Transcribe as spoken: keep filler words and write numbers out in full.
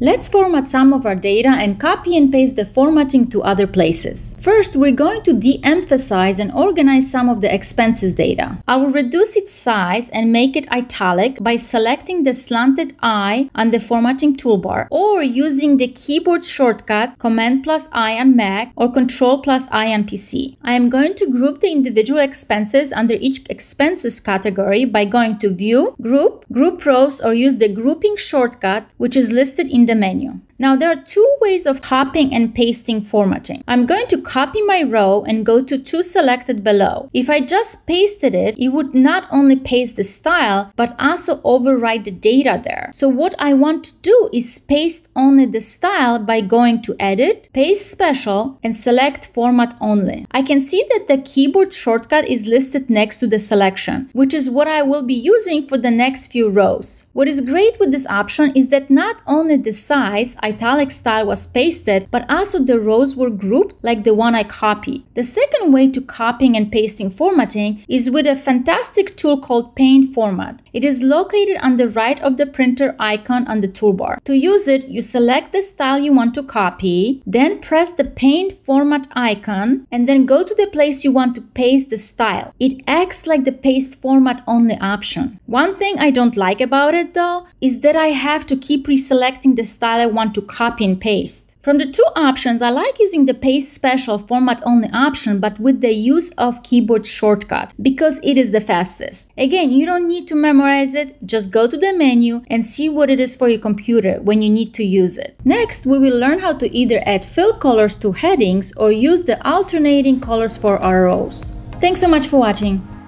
Let's format some of our data and copy and paste the formatting to other places. First, we're going to de-emphasize and organize some of the expenses data. I will reduce its size and make it italic by selecting the slanted I on the formatting toolbar or using the keyboard shortcut Command plus I on Mac or Control plus I on P C. I am going to group the individual expenses under each expenses category by going to View, Group, Group Rows, or use the grouping shortcut which is listed in the menu. Now, there are two ways of copying and pasting formatting. I'm going to copy my row and go to To Selected below. If I just pasted it, it would not only paste the style, but also overwrite the data there. So what I want to do is paste only the style by going to Edit, Paste Special, and select Format Only. I can see that the keyboard shortcut is listed next to the selection, which is what I will be using for the next few rows. What is great with this option is that not only the size, italic style was pasted, but also the rows were grouped like the one I copied. The second way to copying and pasting formatting is with a fantastic tool called Paint Format. It is located on the right of the printer icon on the toolbar. To use it, you select the style you want to copy, then press the Paint Format icon, and then go to the place you want to paste the style. It acts like the Paste Format Only option. One thing I don't like about it though is that I have to keep reselecting the style I want to copy and paste. From the two options, I like using the Paste Special Format Only option, but with the use of keyboard shortcut because it is the fastest. Again, you don't need to memorize it, just go to the menu and see what it is for your computer when you need to use it. Next, we will learn how to either add fill colors to headings or use the alternating colors for our rows. Thanks so much for watching.